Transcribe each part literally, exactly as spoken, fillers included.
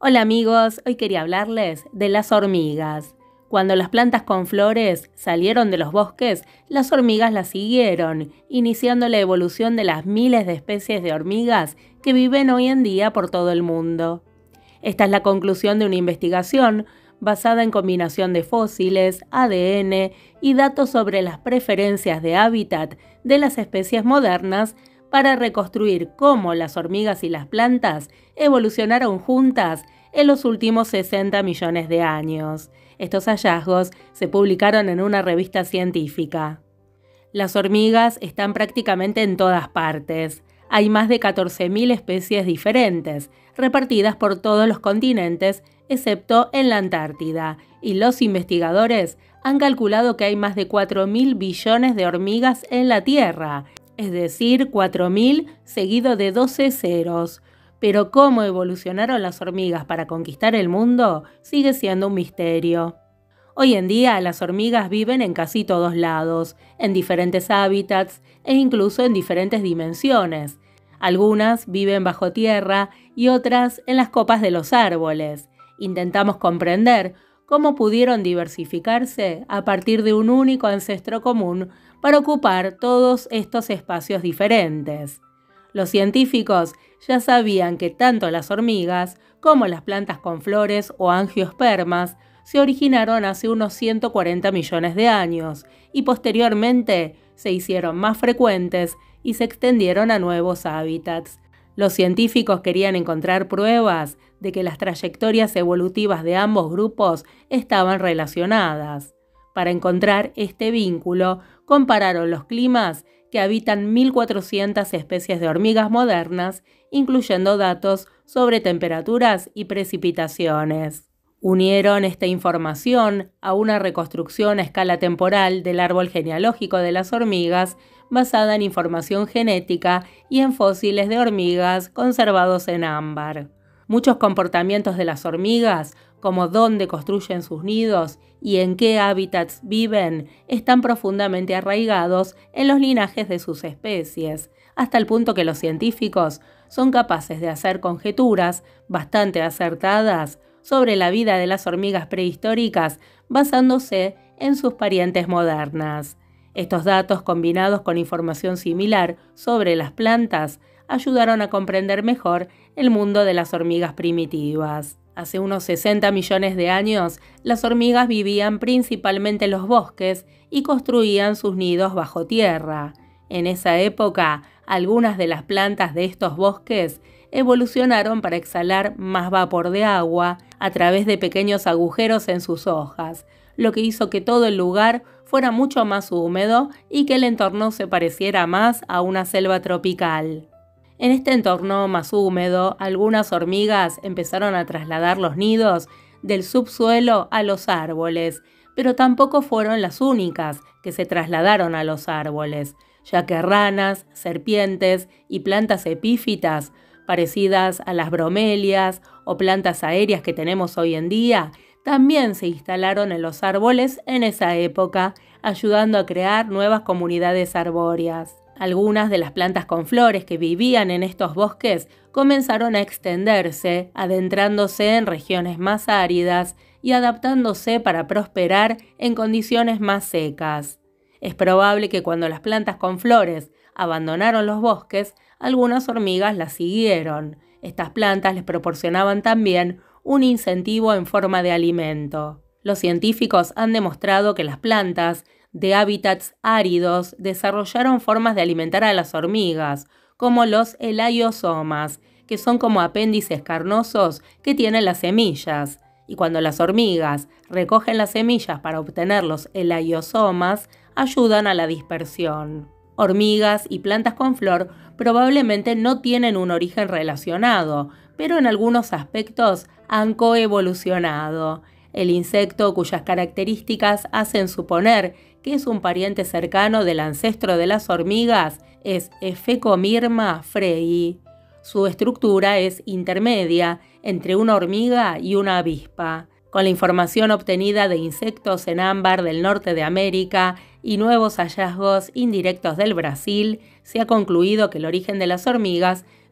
Hola amigos, hoy quería hablarles de las hormigas. Cuando las plantas con flores salieron de los bosques, las hormigas las siguieron, iniciando la evolución de las miles de especies de hormigas que viven hoy en día por todo el mundo. Esta es la conclusión de una investigación basada en combinación de fósiles, A D N y datos sobre las preferencias de hábitat de las especies modernas para reconstruir cómo las hormigas y las plantas evolucionaron juntas en los últimos sesenta millones de años. Estos hallazgos se publicaron en una revista científica. Las hormigas están prácticamente en todas partes. Hay más de catorce mil especies diferentes, repartidas por todos los continentes, excepto en la Antártida, y los investigadores han calculado que hay más de cuatro mil billones de hormigas en la Tierra, es decir, cuatro mil seguido de doce ceros. Pero cómo evolucionaron las hormigas para conquistar el mundo sigue siendo un misterio. Hoy en día las hormigas viven en casi todos lados, en diferentes hábitats e incluso en diferentes dimensiones. Algunas viven bajo tierra y otras en las copas de los árboles. Intentamos comprender cómo pudieron diversificarse a partir de un único ancestro común para ocupar todos estos espacios diferentes. Los científicos ya sabían que tanto las hormigas como las plantas con flores o angiospermas se originaron hace unos ciento cuarenta millones de años y posteriormente se hicieron más frecuentes y se extendieron a nuevos hábitats. Los científicos querían encontrar pruebas de que las trayectorias evolutivas de ambos grupos estaban relacionadas. Para encontrar este vínculo, compararon los climas que habitan mil cuatrocientas especies de hormigas modernas, incluyendo datos sobre temperaturas y precipitaciones. Unieron esta información a una reconstrucción a escala temporal del árbol genealógico de las hormigas basada en información genética y en fósiles de hormigas conservados en ámbar. Muchos comportamientos de las hormigas, como dónde construyen sus nidos y en qué hábitats viven, están profundamente arraigados en los linajes de sus especies, hasta el punto que los científicos son capaces de hacer conjeturas bastante acertadas sobre la vida de las hormigas prehistóricas basándose en sus parientes modernas. Estos datos, combinados con información similar sobre las plantas, ayudaron a comprender mejor el mundo de las hormigas primitivas. Hace unos sesenta millones de años, las hormigas vivían principalmente en los bosques y construían sus nidos bajo tierra. En esa época, algunas de las plantas de estos bosques evolucionaron para exhalar más vapor de agua a través de pequeños agujeros en sus hojas, lo que hizo que todo el lugar fuera mucho más húmedo y que el entorno se pareciera más a una selva tropical. En este entorno más húmedo, algunas hormigas empezaron a trasladar los nidos del subsuelo a los árboles, pero tampoco fueron las únicas que se trasladaron a los árboles, ya que ranas, serpientes y plantas epífitas, parecidas a las bromelias o plantas aéreas que tenemos hoy en día, también se instalaron en los árboles en esa época, ayudando a crear nuevas comunidades arbóreas. Algunas de las plantas con flores que vivían en estos bosques comenzaron a extenderse, adentrándose en regiones más áridas y adaptándose para prosperar en condiciones más secas. Es probable que cuando las plantas con flores abandonaron los bosques, algunas hormigas las siguieron. Estas plantas les proporcionaban también un incentivo en forma de alimento. Los científicos han demostrado que las plantas de hábitats áridos desarrollaron formas de alimentar a las hormigas, como los elaiosomas, que son como apéndices carnosos que tienen las semillas. Y cuando las hormigas recogen las semillas para obtener los elaiosomas, ayudan a la dispersión. Hormigas y plantas con flor probablemente no tienen un origen relacionado, pero en algunos aspectos han coevolucionado. El insecto cuyas características hacen suponer que es un pariente cercano del ancestro de las hormigas es Ephecomirma freyi. Su estructura es intermedia entre una hormiga y una avispa. Con la información obtenida de insectos en ámbar del norte de América y nuevos hallazgos indirectos del Brasil, se ha concluido que el origen de las hormigas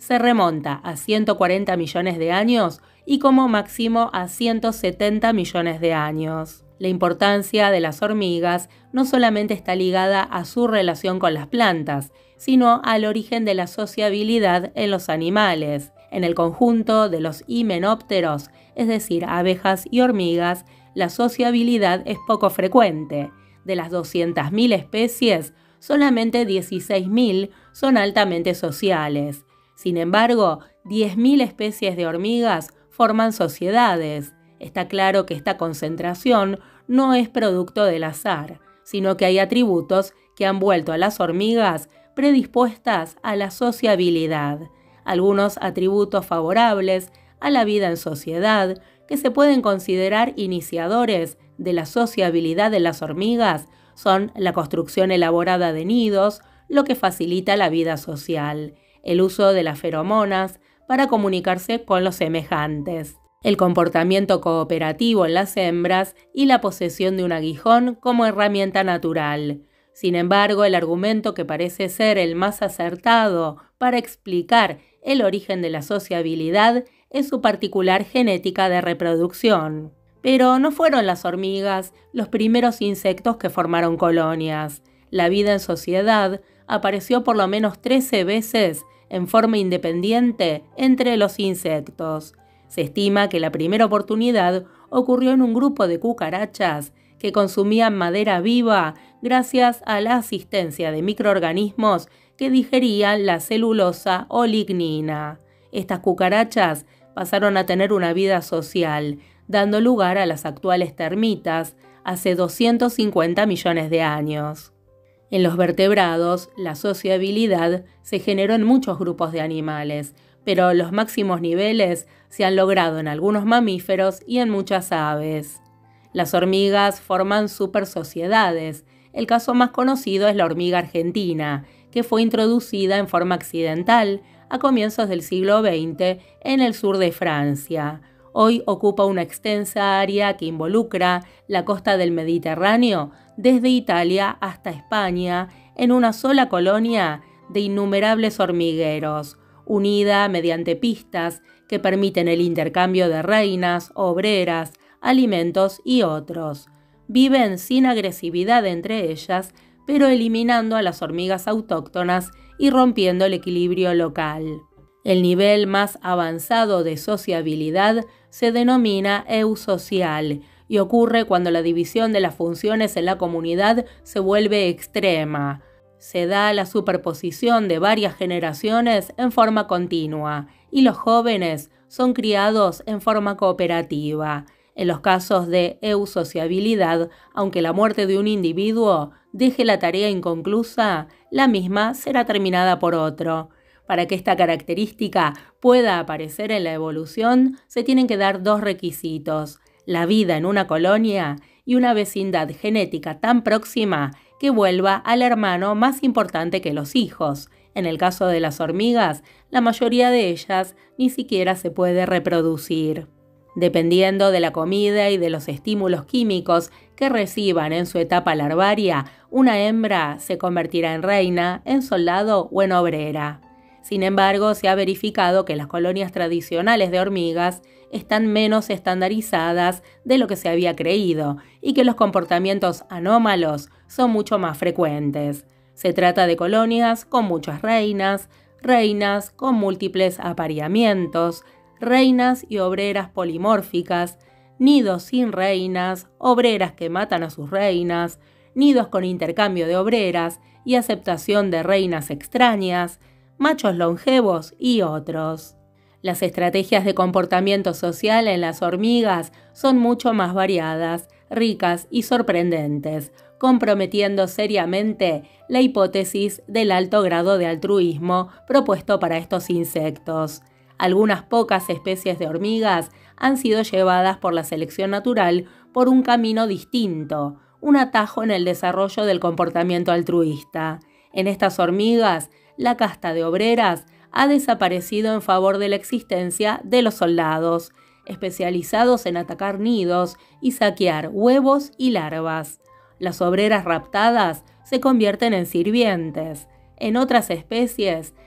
se remonta a ciento cuarenta millones de años y como máximo a ciento setenta millones de años. La importancia de las hormigas no solamente está ligada a su relación con las plantas, sino al origen de la sociabilidad en los animales. En el conjunto de los himenópteros, es decir, abejas y hormigas, la sociabilidad es poco frecuente. De las doscientas mil especies, solamente dieciséis mil son altamente sociales. Sin embargo, diez mil especies de hormigas forman sociedades. Está claro que esta concentración no es producto del azar, sino que hay atributos que han vuelto a las hormigas predispuestas a la sociabilidad. Algunos atributos favorables a la vida en sociedad, que se pueden considerar iniciadores de la sociabilidad de las hormigas, son la construcción elaborada de nidos, lo que facilita la vida social, el uso de las feromonas para comunicarse con los semejantes, el comportamiento cooperativo en las hembras y la posesión de un aguijón como herramienta natural. Sin embargo, el argumento que parece ser el más acertado para explicar el origen de la sociabilidad es su particular genética de reproducción. Pero no fueron las hormigas los primeros insectos que formaron colonias. La vida en sociedad apareció por lo menos trece veces en forma independiente entre los insectos. Se estima que la primera oportunidad ocurrió en un grupo de cucarachas que consumían madera viva gracias a la asistencia de microorganismos que digerían la celulosa o lignina. Estas cucarachas pasaron a tener una vida social, dando lugar a las actuales termitas hace doscientos cincuenta millones de años. En los vertebrados, la sociabilidad se generó en muchos grupos de animales, pero los máximos niveles se han logrado en algunos mamíferos y en muchas aves. Las hormigas forman supersociedades. El caso más conocido es la hormiga argentina, que fue introducida en forma accidental a comienzos del siglo veinte en el sur de Francia. Hoy ocupa una extensa área que involucra la costa del Mediterráneo, desde Italia hasta España, en una sola colonia de innumerables hormigueros, unida mediante pistas que permiten el intercambio de reinas, obreras, alimentos y otros. Viven sin agresividad entre ellas, pero eliminando a las hormigas autóctonas y rompiendo el equilibrio local. El nivel más avanzado de sociabilidad se denomina eusocial y ocurre cuando la división de las funciones en la comunidad se vuelve extrema. Se da la superposición de varias generaciones en forma continua y los jóvenes son criados en forma cooperativa. En los casos de eusociabilidad, aunque la muerte de un individuo deje la tarea inconclusa, la misma será terminada por otro. Para que esta característica pueda aparecer en la evolución, se tienen que dar dos requisitos: la vida en una colonia y una vecindad genética tan próxima que vuelva al hermano más importante que los hijos. En el caso de las hormigas, la mayoría de ellas ni siquiera se puede reproducir. Dependiendo de la comida y de los estímulos químicos que reciban en su etapa larvaria, una hembra se convertirá en reina, en soldado o en obrera. Sin embargo, se ha verificado que las colonias tradicionales de hormigas están menos estandarizadas de lo que se había creído y que los comportamientos anómalos son mucho más frecuentes. Se trata de colonias con muchas reinas, reinas con múltiples apareamientos, reinas y obreras polimórficas, nidos sin reinas, obreras que matan a sus reinas, nidos con intercambio de obreras y aceptación de reinas extrañas, machos longevos y otros. Las estrategias de comportamiento social en las hormigas son mucho más variadas, ricas y sorprendentes, comprometiendo seriamente la hipótesis del alto grado de altruismo propuesto para estos insectos. Algunas pocas especies de hormigas han sido llevadas por la selección natural por un camino distinto, un atajo en el desarrollo del comportamiento altruista. En estas hormigas, la casta de obreras ha desaparecido en favor de la existencia de los soldados, especializados en atacar nidos y saquear huevos y larvas. Las obreras raptadas se convierten en sirvientes. En otras especies,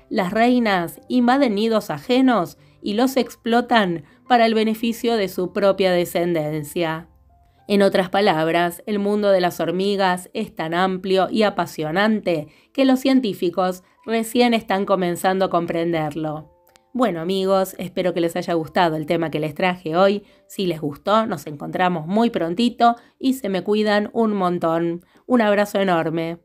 las reinas invaden nidos ajenos y los explotan para el beneficio de su propia descendencia. En otras palabras, el mundo de las hormigas es tan amplio y apasionante que los científicos recién están comenzando a comprenderlo. Bueno amigos, espero que les haya gustado el tema que les traje hoy. Si les gustó, nos encontramos muy prontito y se me cuidan un montón. Un abrazo enorme.